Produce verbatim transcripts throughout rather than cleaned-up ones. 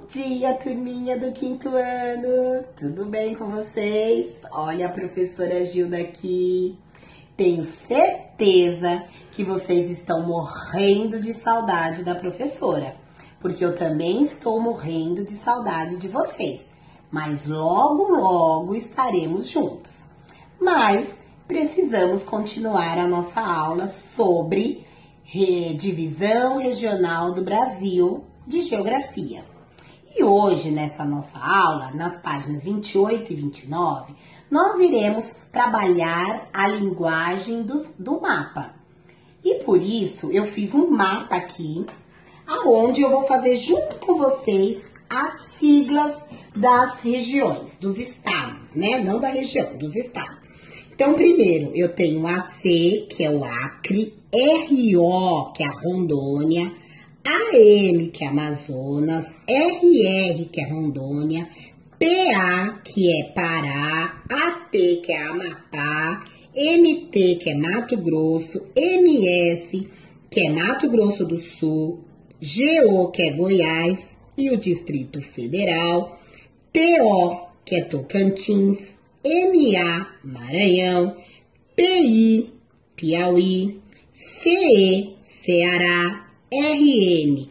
dia, turminha do quinto ano! Tudo bem com vocês? Olha a professora Gilda aqui. Tenho certeza que vocês estão morrendo de saudade da professora, porque eu também estou morrendo de saudade de vocês. Mas logo, logo estaremos juntos. Mas precisamos continuar a nossa aula sobre divisão regional do Brasil de geografia. E hoje, nessa nossa aula, nas páginas vinte e oito e vinte e nove, nós iremos trabalhar a linguagem do, do mapa. E por isso, eu fiz um mapa aqui, aonde eu vou fazer junto com vocês as siglas das regiões, dos estados, né? Não da região, dos estados. Então, primeiro, eu tenho A C, que é o Acre, R O, que é a Rondônia, A M, que é Amazonas, R R, que é Rondônia, P A, que é Pará, A P, que é Amapá, M T, que é Mato Grosso, M S, que é Mato Grosso do Sul, G O, que é Goiás, e o Distrito Federal, T O, que é Tocantins, M A, Maranhão, P I, Piauí, C E, Ceará, R N,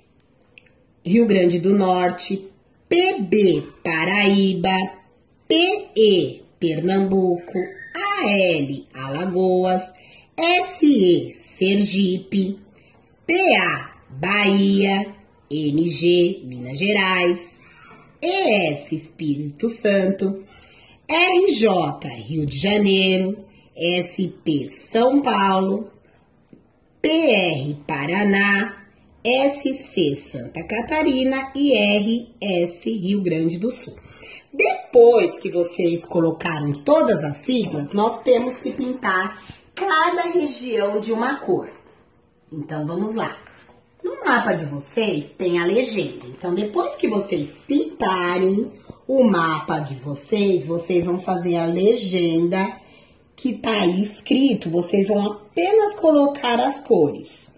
Rio Grande do Norte, P B, Paraíba, P E, Pernambuco, A L, Alagoas, S E, Sergipe, P A, Bahia, M G, Minas Gerais, E S, Espírito Santo, R J, Rio de Janeiro, S P, São Paulo, P R, Paraná, S C, Santa Catarina e R S, Rio Grande do Sul. Depois que vocês colocaram todas as siglas, nós temos que pintar cada região de uma cor. Então, vamos lá. No mapa de vocês tem a legenda. Então, depois que vocês pintarem o mapa de vocês, vocês vão fazer a legenda que tá aí escrito. Vocês vão apenas colocar as cores.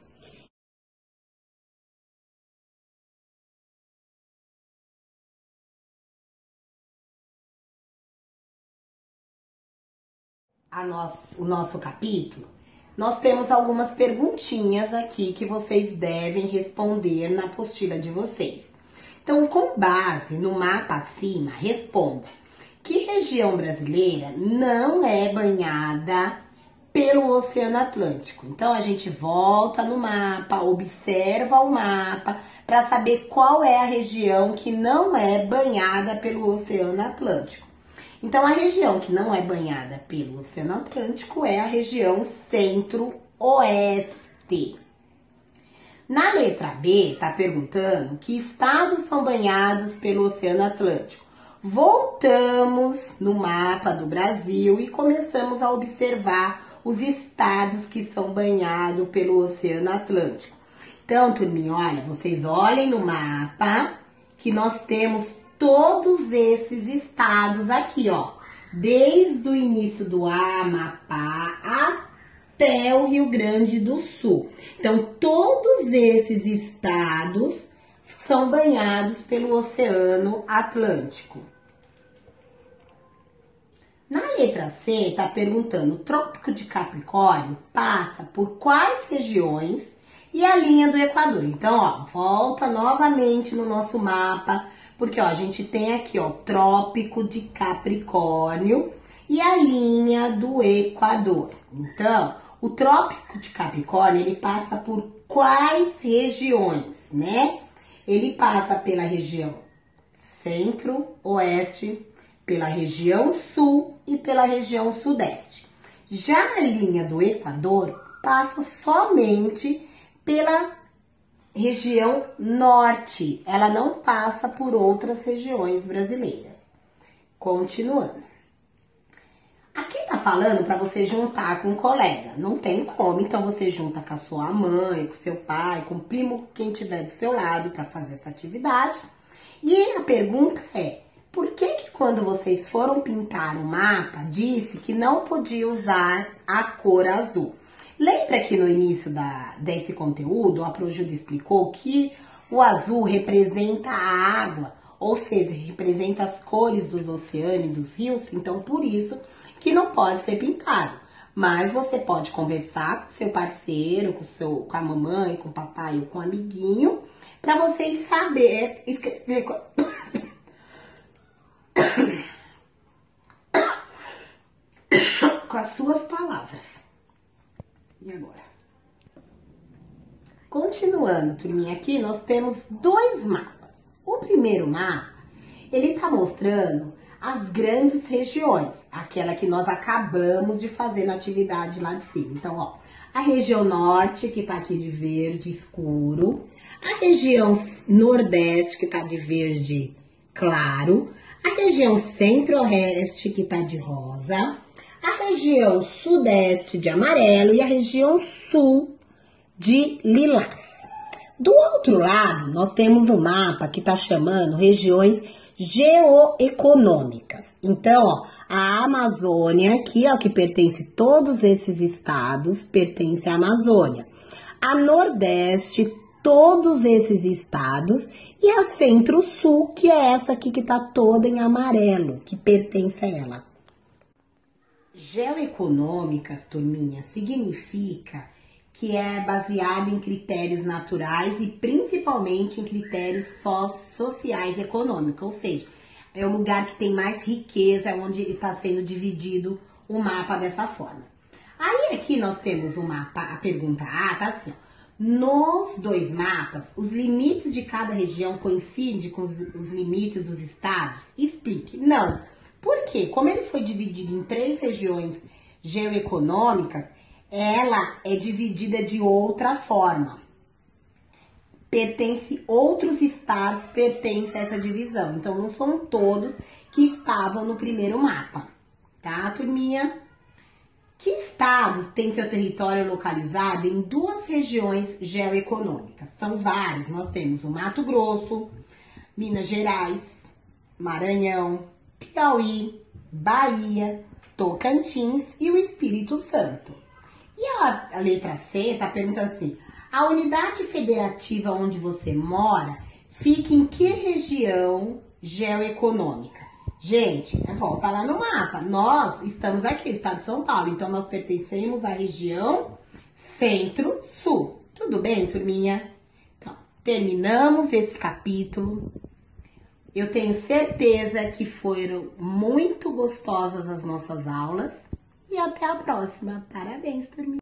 A nosso, o nosso capítulo, nós temos algumas perguntinhas aqui que vocês devem responder na apostila de vocês. Então, com base no mapa acima, responda: que região brasileira não é banhada pelo Oceano Atlântico? Então, a gente volta no mapa, observa o mapa para saber qual é a região que não é banhada pelo Oceano Atlântico. Então, a região que não é banhada pelo Oceano Atlântico é a região centro-oeste. Na letra B, está perguntando que estados são banhados pelo Oceano Atlântico. Voltamos no mapa do Brasil e começamos a observar os estados que são banhados pelo Oceano Atlântico. Então, turminha, olha, vocês olhem no mapa que nós temos todos esses estados aqui, ó, desde o início do Amapá até o Rio Grande do Sul. Então, todos esses estados são banhados pelo Oceano Atlântico. Na letra C, está perguntando: o Trópico de Capricórnio passa por quais regiões e a linha do Equador? Então, ó, volta novamente no nosso mapa, porque ó, a gente tem aqui, ó, Trópico de Capricórnio e a linha do Equador. Então, o Trópico de Capricórnio, ele passa por quais regiões, né? Ele passa pela região centro-oeste, pela região sul e pela região sudeste. Já a linha do Equador passa somente pela região norte. Ela não passa por outras regiões brasileiras. Continuando. Aqui tá falando para você juntar com um colega. Não tem como, então você junta com a sua mãe, com seu pai, com o primo, quem tiver do seu lado para fazer essa atividade. E a pergunta é: por que que quando vocês foram pintar o mapa, disse que não podia usar a cor azul? Lembra que no início da, desse conteúdo, a Projilda explicou que O azul representa a água, ou seja, representa as cores dos oceanos e dos rios, então por isso que não pode ser pintado. Mas você pode conversar com seu parceiro, com, seu, com a mamãe, com o papai ou com o amiguinho, para vocês saberem escrever com... com as suas palavras. E agora? Continuando, turminha, aqui nós temos dois mapas. O primeiro mapa, ele tá mostrando as grandes regiões, aquela que nós acabamos de fazer na atividade lá de cima. Então, ó, a região norte, que tá aqui de verde escuro, a região nordeste, que tá de verde claro, a região centro-oeste, que tá de rosa, a região sudeste de amarelo e a região sul de lilás. Do outro lado, nós temos um mapa que tá chamando regiões geoeconômicas. Então, ó, a Amazônia, aqui, ó, que pertence a todos esses estados, pertence à Amazônia. A Nordeste, todos esses estados. E a Centro-Sul, que é essa aqui que tá toda em amarelo, que pertence a ela. Geoeconômicas, turminha, significa que é baseado em critérios naturais e principalmente em critérios sociais e econômicos, ou seja, é o lugar que tem mais riqueza, onde está sendo dividido o mapa dessa forma. Aí aqui nós temos o mapa, a pergunta A, tá assim, ó. Nos dois mapas, os limites de cada região coincidem com os, os limites dos estados? Explique. Não. Por quê? Como ele foi dividido em três regiões geoeconômicas, ela é dividida de outra forma. Pertence, outros estados pertencem a essa divisão. Então, não são todos que estavam no primeiro mapa. Tá, turminha? Que estados têm seu território localizado em duas regiões geoeconômicas? São vários. Nós temos o Mato Grosso, Minas Gerais, Maranhão, Piauí, Bahia, Tocantins e o Espírito Santo. E a, a letra C tá perguntando assim, a unidade federativa onde você mora fica em que região geoeconômica? Gente, volta lá no mapa. Nós estamos aqui, estado de São Paulo, então nós pertencemos à região Centro-Sul. Tudo bem, turminha? Então, terminamos esse capítulo. Eu tenho certeza que foram muito gostosas as nossas aulas. E até a próxima. Parabéns, turminha!